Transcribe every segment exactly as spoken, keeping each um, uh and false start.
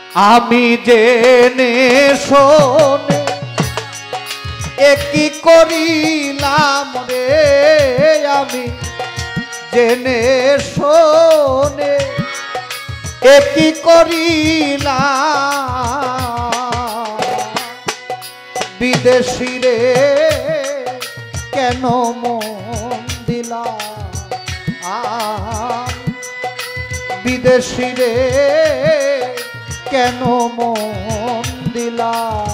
আমি জেনে শোনে একই করিলাম রে, আমি জেনে শোনে একই করিলাম, বিদেশি রে কেন মন দিলাম, বিদেশি রে কেন মন দিলাম।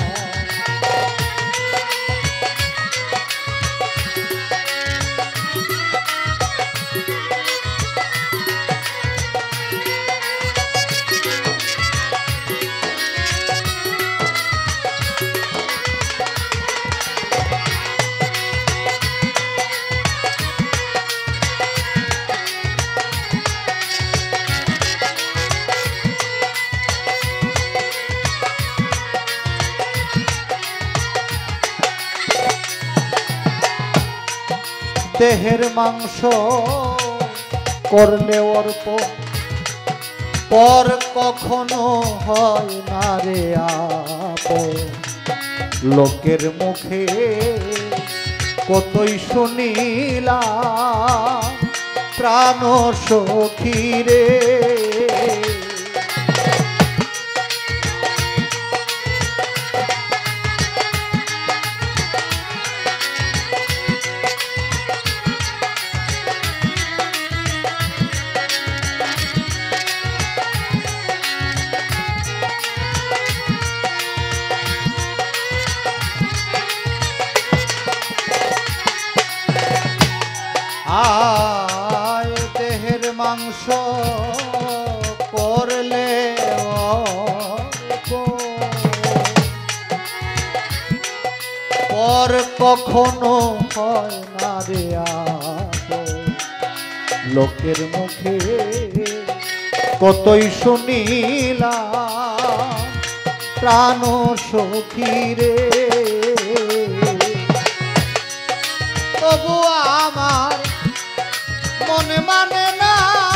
দেহের মাংস করলে অর্প, পর কখনো হয় না রে আপন। লোকের মুখে কতই শুনিলাম প্রাণ সখী রে, আয় দেহের মাংস করলে পর কখনো হয় না রে আপন। লোকের মুখে কতই শুনিলাম প্রাণ সখী রে, তবু আমার মনে মানে না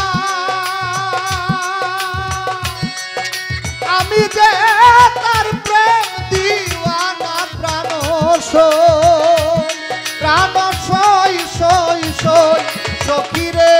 আমি যে তার প্রেম দিওয়ানা, প্রাণ সই প্রাণ সই সই সই সখী রে।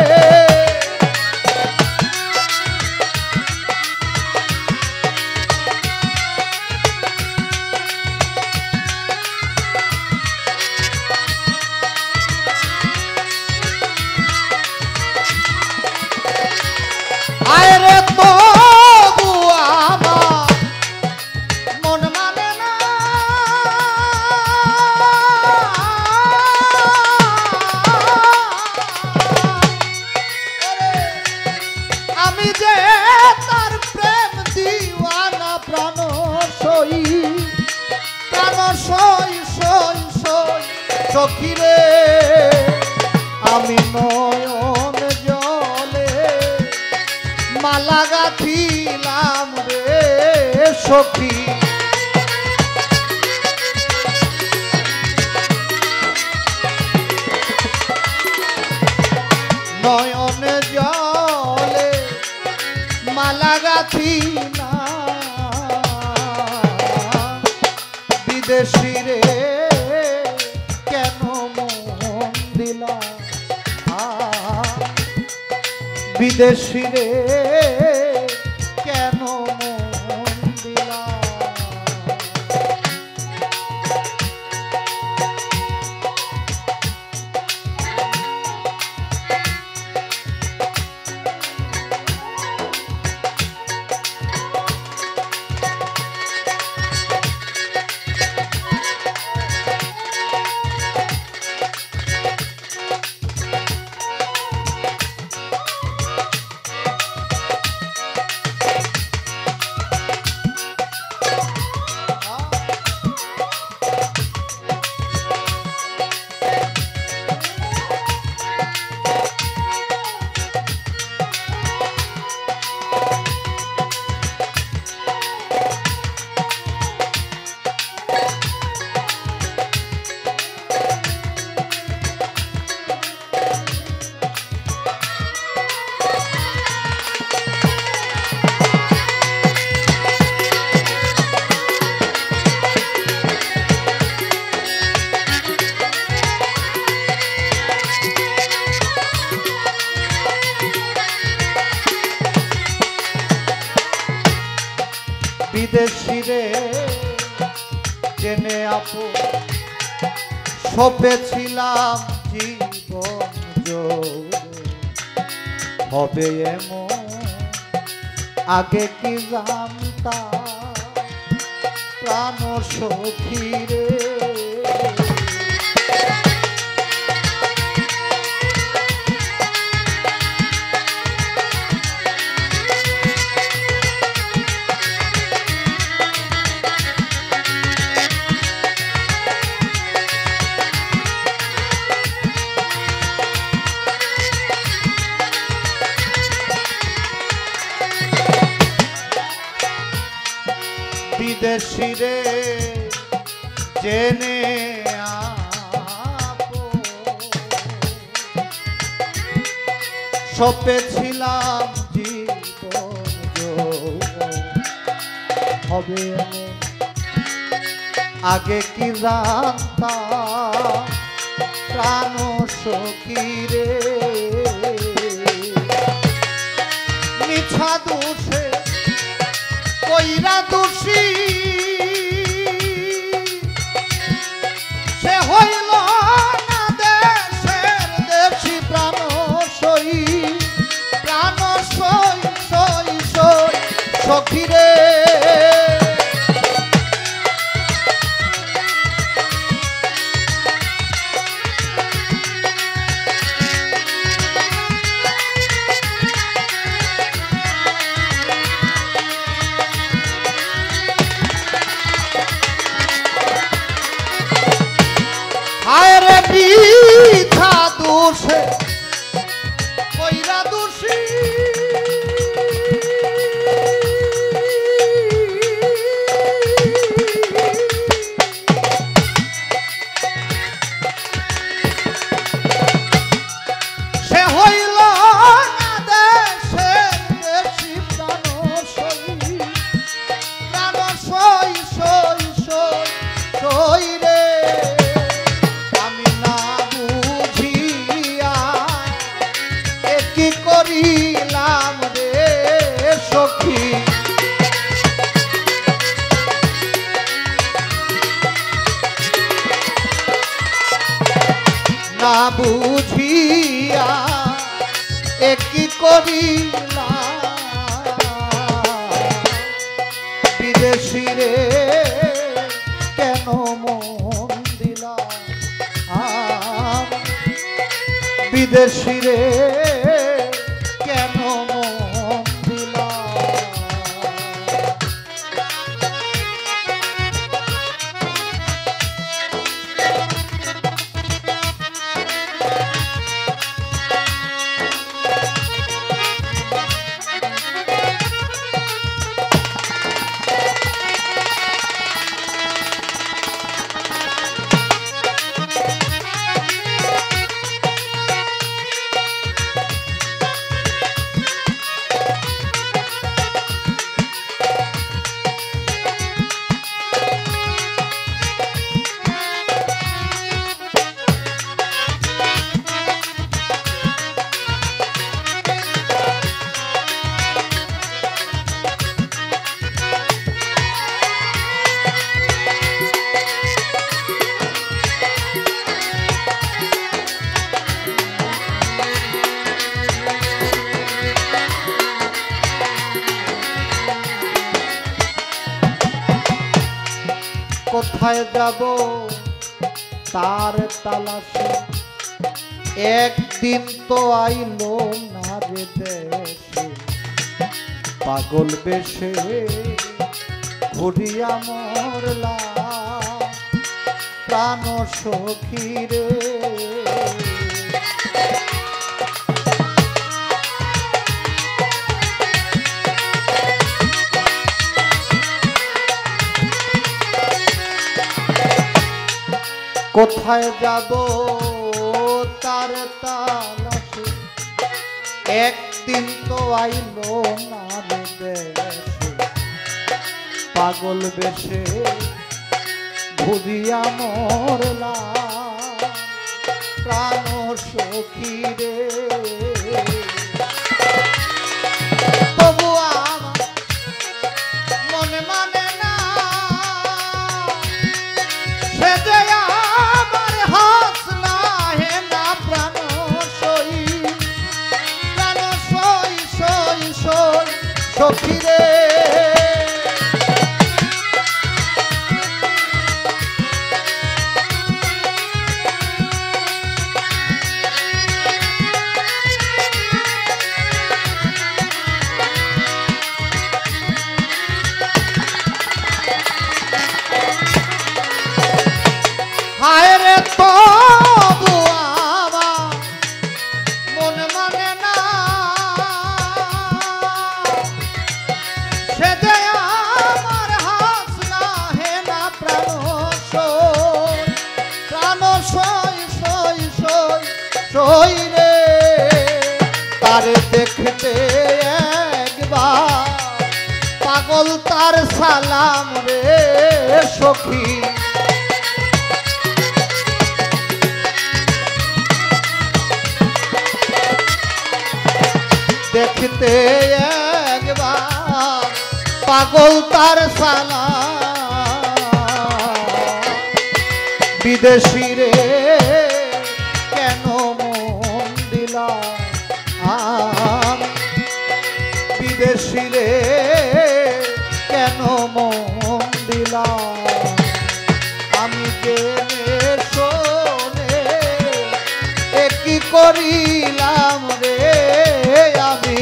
আরে তবু আমার মন মানে না আমি যে তার প্রেম দিওয়ানা, প্রাণ সই প্রাণ সই সই সই সখী রে। আমি নয়ন জলে মালা গাঁথিলাম রে সখী, নয়ন জলে মালা গাঁথিলাম, বিদেশি রে কেন মন দিলাম, বিদেশি রে কেন মন দিলাম। বিদেশি রে জেনে আপু সপেছিলাম জীবন জোরে হবে এমন আগে কি জানতাম প্রাণ সখী রে বিদেশি রে জেনে আপু সপেছিলাম জীবন যৌবন হবে এমন আগে কি জানতাম প্রাণ সখী রে মিছা দোষে কইরা দোষী সে হইল না দেশের দেশি প্রাণ সই প্রাণ সই সই সই সখী রে আরে বৃথা দোষে কইরা দোষী সে হইল না দেশের দেশি প্রাণ সই প্রাণ সই সই সই সই রে কি করিলাম রে সখী না বুঝিয়া এ কি করিলাম বিদেশি রে কেন মন দিলাম বিদেশি রে কেন মন দিলাম কোথায় যাব তার তালাশে একদিন তো আইলো না রে দেশে পাগল বেশে ঘুরিয়া মরলা প্রাণ সখী রে কোথায় যাব তার তালাশে একদিন তো আইলো না রে দেশে পাগল বেশে ঘুরিয়া মরলা প্রাণ সখী রে তবু আমার মনে মানে সখী রে হায় রে তবু আমার মন মানে না সে যে আমার হাসনা হে না প্রাণ সই প্রাণ সই সই সই সই রে তারে দেখতে একবার পাগল তার সালাম রে সখী দেখতে একবার পাগল তার সালাম বিদেশি রে কেন মন দিলাম বিদেশি রে কেন মন দিলাম আমি জেনে শোনে কি করিলাম রে আমি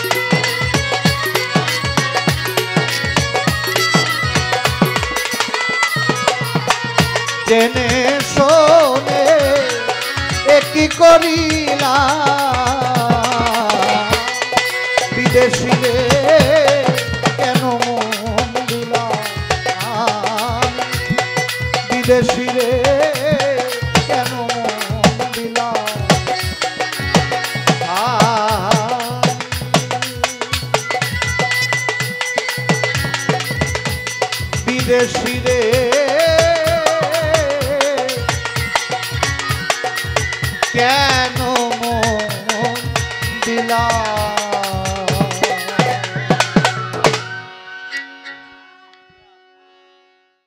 জেনে শোনে কি করিলাম বিদেশি রে কেন মন দিলাম বিদেশি রে কেন মন দিলাম বিদেশি রে কেন মন দিলাম